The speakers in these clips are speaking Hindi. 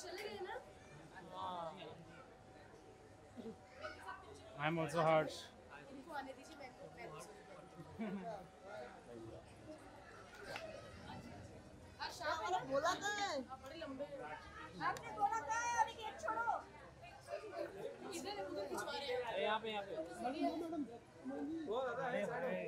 I'm also harsh. बोला था आपने बोला था अभी गेट छोड़ो यहाँ पे वो दादा है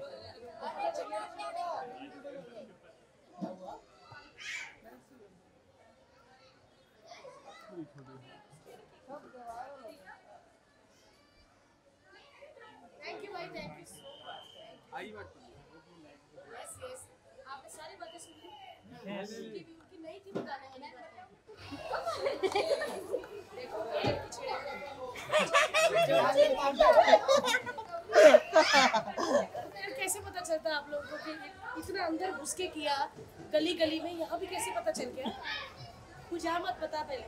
थैंक यू भाई, थैंक यू। आई बात यस यस, आपने सारी बातें सुनी। उनकी नहीं थी बताने वाली बातें। देखो एक कैसे पता चलता आप लोगों को कि इतना अंदर घुस के किया, गली गली में, यहाँ भी कैसे पता चल गया? कुछ मत बता पहले।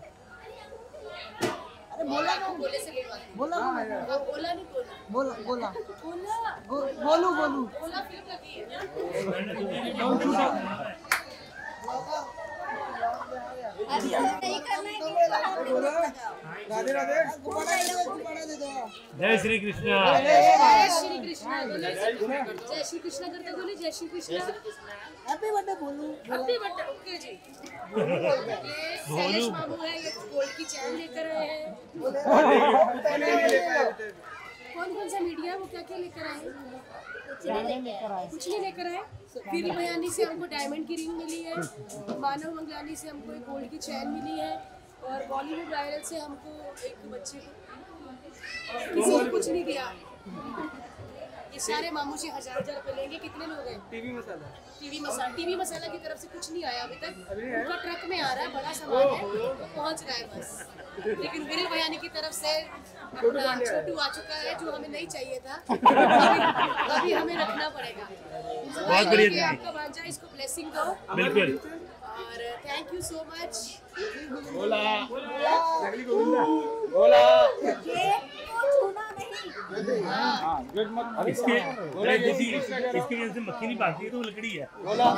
अरे बोला ना बोले से बोला बोला नहीं बोला बोला बोलू बोला फिल्म लगी है। नहीं करना राधे राधे जय श्री कृष्ण। जय श्री कृष्ण। जय श्री कृष्ण करते बोले, जय श्री कृष्ण। हैप्पी बर्थडे बोलू हैप्पी बर्थडे। ओके जी। ये शैलेश मामू है, ये गोल्ड की चैन लेकर आए हैं। कौन कौन सा मीडिया है, वो क्या क्या लेकर आए? कुछ नहीं लेकर आए। फिर बयानी से हमको डायमंड की रिंग मिली है, मानव मंगलानी से हमको एक गोल्ड की चैन मिली है, और बॉलीवुड वायरल से हमको एक बच्चे को, किसी को कुछ नहीं दिया। ये सारे मामू जी 1000 रुपए लेंगे। कितने लोग हैं? टीवी मसाला की तरफ से कुछ नहीं आया अभी तक। उनका ट्रक में आ रहा है, बड़ा सामान है, तो पहुंच रहा है बस। लेकिन विरल बयानी की तरफ से अपना छोटू आ चुका है, जो हमें नहीं चाहिए था। अभी हमें रखना पड़ेगा। बहुत बढ़िया, आपका भांजा, इसको ब्लेसिंग दो। बिल्कुल। और थैंक यू सो मच। बोला इसके वजह से मक्खी नहीं भागती है, तो वो लकड़ी है।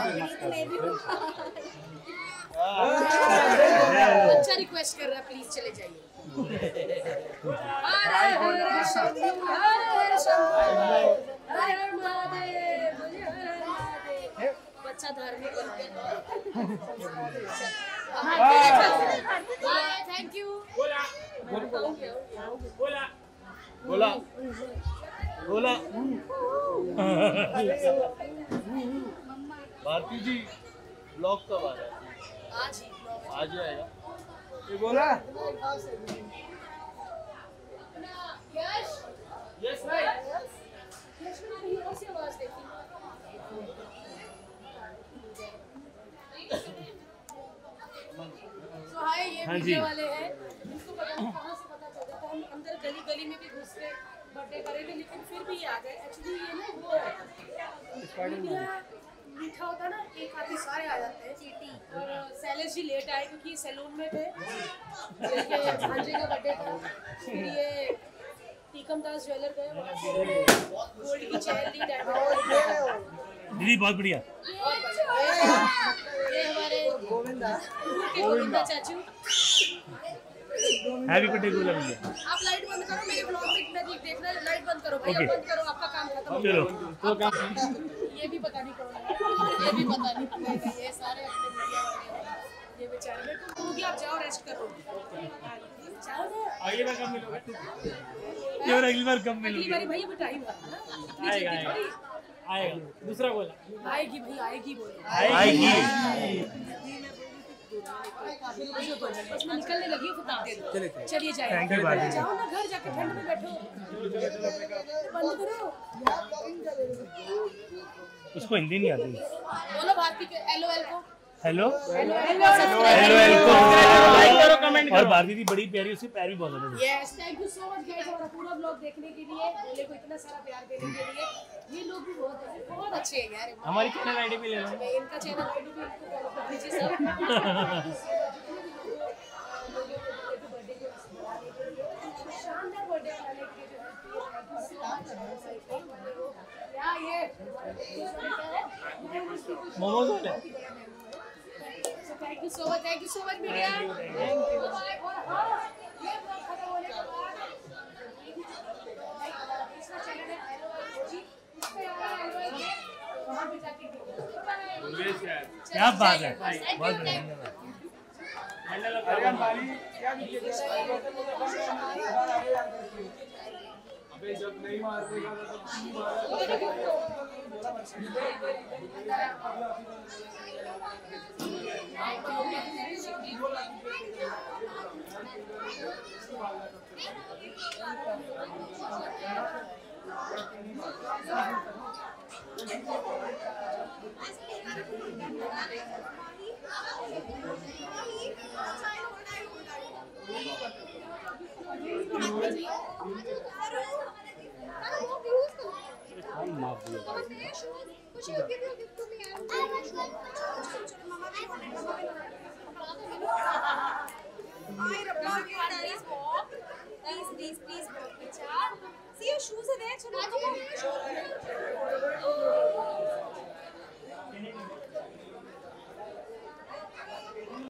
अच्छा रिक्वेस्ट कर रहा है, प्लीज चले जाइए। हर हर शंभू, हर हर शंभू, हर हर महादेव, बोलिए हर हर महादेव। बच्चा धार्मिक हो गया। Thank you. बोला भारती जी, ब्लॉग कब आ रहा है? आज ही आएगा। ये बोला यश, यस भाई। यश ने हीरो से आवाज देखी। तो हाय, ये मीडिया वाले हैं, इनको पता नहीं कहाँ से पता चल जाता है। हम अंदर गली गली में भी घुस के बर्थडे करेंगे, लेकिन फिर भी ये आ गए। एक्चुअली ये ना वो है, मीडिया मीठा होता है ना, एक आते सारे आ जाते हैं। चीटी। और शैलेश जी लेट आए क्योंकि सैलून में थे, भांजे का बर्थडे था। फिर ये टीकम दास ज्वेलर गए, गोल्ड की चैन ली, डायमंड। दीदी बहुत बढ़िया। ये हमारे गोविंदा चाचू। हैप्पी बर्थडे गोला भैया। आप लाइट बंद करो, मेरे ब्लॉग में इतना देख रहे हैं। लाइट बंद करो भैया, बंद करो, आपका काम खत्म। चलो तो काम। ये भी पता नहीं कौन है, ये भी पता नहीं। ये सारे अपने मीडिया वाले हैं, ये बेचारे। मेरे को होगी, आप जाओ रेस्ट करो। जाओ ना, अगली बार कब मिलोगे? केवल अगली बार कब अगली मिलोगे? बारी भाई अभी टाइम है ना, इतनी जल्दी थोड़ी आएगा। दूसरा बोला आएगी भाई, आएगी बोलो। आएगी। बस मैं निकलने लगी हूँ, चलिए जाइए। थैंक यू बाजी। जाओ ना घर, जाके ठंड में बैठो। बंद करो। उसको हिंदी नहीं आती। बोलो भारती के LOL को। हेलो हेलो लाइक करो, कमेंट करो। और भारती दी बड़ी प्यारी, उसके पैर भी बहुत बड़े। Yes, thank you so much guys, हमारा पूरा ब्लॉग देखने के लिए, बोले को इतना सारा प्यार देने के लिए। ये लोग भी बहुत अच्छे हैं यार। हमारी चैनल आईडी भी ले लो। इनका चैनल आईडी भी इनको फॉलो कर दीजिए सब। शानदार बर्थडे मनाने के लिए क्या ये मोमोज होते हैं। Thank thank you so much media. ये ब्लॉग खत्म होने के बाद दूसरा चैनल है जी, उस पे वहाँ पे जाके क्या बात है, बहुत धन्यवाद। अबे जब नहीं मारेगा Please walk. See your shoes are there. Chalo, come on.